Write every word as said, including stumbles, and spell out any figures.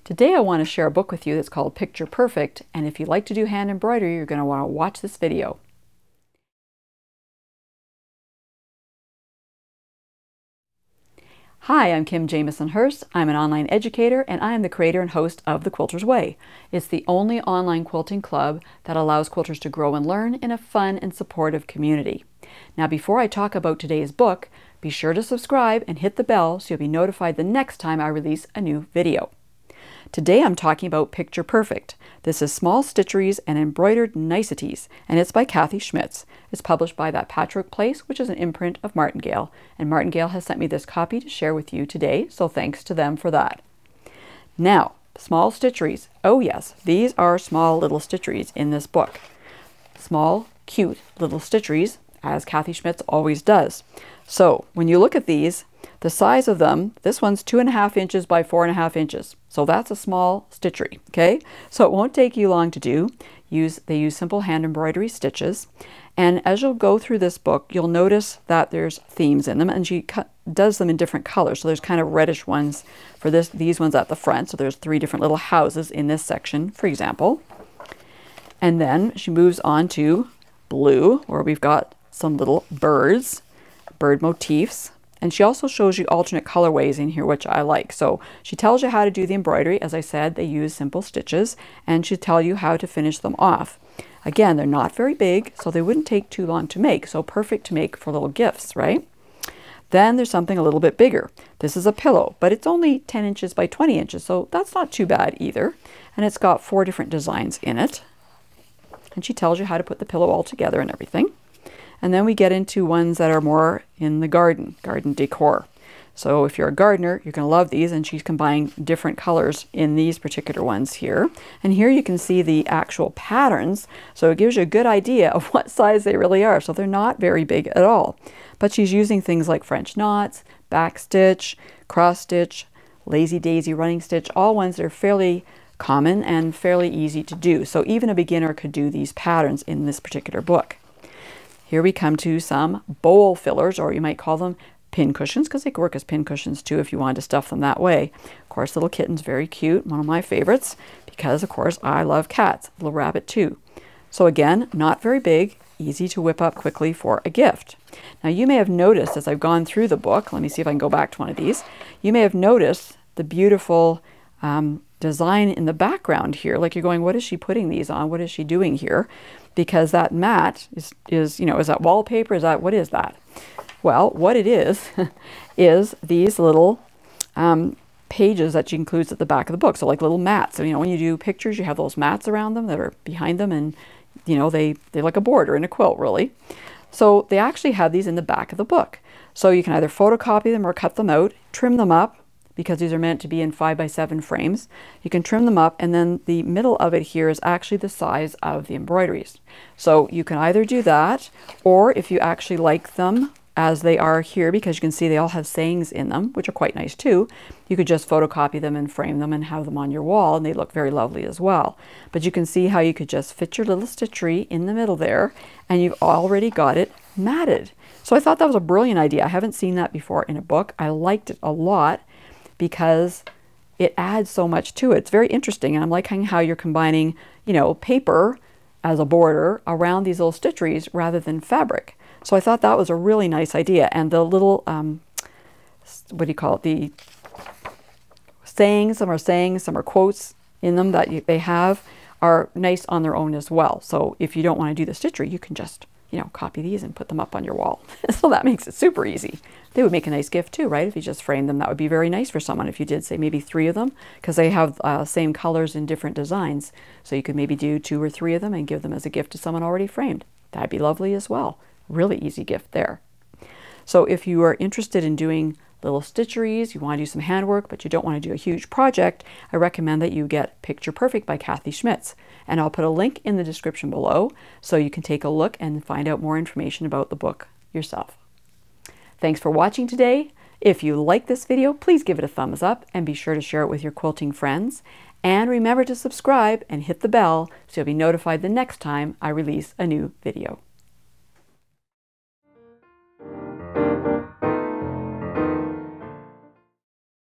Today I want to share a book with you that's called Picture Perfect, and if you like to do hand embroidery, you're going to want to watch this video. Hi, I'm Kim Jamieson-Hirst. I'm an online educator and I am the creator and host of The Quilter's Way. It's the only online quilting club that allows quilters to grow and learn in a fun and supportive community. Now, before I talk about today's book, be sure to subscribe and hit the bell so you'll be notified the next time I release a new video. Today I'm talking about Picture Perfect. This is Small Stitcheries and Embroidered Niceties, and it's by Kathy Schmitz. It's published by That Patchwork Place, which is an imprint of Martingale, and Martingale has sent me this copy to share with you today, so thanks to them for that. Now, small stitcheries. Oh yes, these are small little stitcheries in this book. Small, cute little stitcheries, as Kathy Schmitz always does. So when you look at these, the size of them, this one's two and a half inches by four and a half inches. So that's a small stitchery, okay? So it won't take you long to do. Use, they use simple hand embroidery stitches. And as you'll go through this book, you'll notice that there's themes in them, and she does them in different colors. So there's kind of reddish ones for this, these ones at the front. So there's three different little houses in this section, for example. And then she moves on to blue, where we've got some little birds, bird motifs. And she also shows you alternate colorways in here, which I like. So she tells you how to do the embroidery. As I said, they use simple stitches, and she'll tell you how to finish them off. Again, they're not very big, so they wouldn't take too long to make. So perfect to make for little gifts, right? Then there's something a little bit bigger. This is a pillow, but it's only ten inches by twenty inches, so that's not too bad either. And it's got four different designs in it. And she tells you how to put the pillow all together and everything. And then we get into ones that are more in the garden, garden decor. So if you're a gardener, you're going to love these, and she's combining different colors in these particular ones here. And here you can see the actual patterns, so it gives you a good idea of what size they really are. So they're not very big at all. But she's using things like French knots, back stitch, cross stitch, lazy daisy running stitch, all ones that are fairly common and fairly easy to do. So even a beginner could do these patterns in this particular book. Here we come to some bowl fillers, or you might call them pin cushions, because they could work as pin cushions too if you wanted to stuff them that way. Of course, little kitten's very cute, one of my favorites, because of course I love cats. Little rabbit too. So again, not very big, easy to whip up quickly for a gift. Now you may have noticed as I've gone through the book, let me see if I can go back to one of these, you may have noticed the beautiful um, design in the background here. Like you're going, what is she putting these on? What is she doing here? Because that mat is, is, you know, is that wallpaper? Is that, what is that? Well, what it is, is these little um, pages that she includes at the back of the book. So like little mats. So, you know, when you do pictures, you have those mats around them that are behind them, and, you know, they, they're like a border in a quilt, really. So they actually have these in the back of the book. So you can either photocopy them or cut them out, trim them up, because these are meant to be in five by seven frames. You can trim them up, and then the middle of it here is actually the size of the embroideries. So you can either do that, or if you actually like them as they are here, because you can see they all have sayings in them, which are quite nice too, you could just photocopy them and frame them and have them on your wall, and they look very lovely as well. But you can see how you could just fit your little stitchery in the middle there, and you've already got it matted. So I thought that was a brilliant idea. I haven't seen that before in a book. I liked it a lot, because it adds so much to it. It's very interesting, and I'm liking how you're combining, you know, paper as a border around these little stitcheries rather than fabric. So I thought that was a really nice idea. And the little, um, what do you call it, the sayings, some are sayings, some are quotes in them that you, they have, are nice on their own as well. So if you don't want to do the stitchery, you can just, you know, copy these and put them up on your wall. So that makes it super easy. They would make a nice gift too, right? If you just framed them, that would be very nice for someone. If you did, say, maybe three of them, because they have uh, same colors in different designs. So you could maybe do two or three of them and give them as a gift to someone already framed. That'd be lovely as well. Really easy gift there. So if you are interested in doing little stitcheries, you want to do some handwork, but you don't want to do a huge project, I recommend that you get Picture Perfect by Kathy Schmitz. And I'll put a link in the description below so you can take a look and find out more information about the book yourself. Thanks for watching today. If you like this video, please give it a thumbs up and be sure to share it with your quilting friends. And remember to subscribe and hit the bell so you'll be notified the next time I release a new video.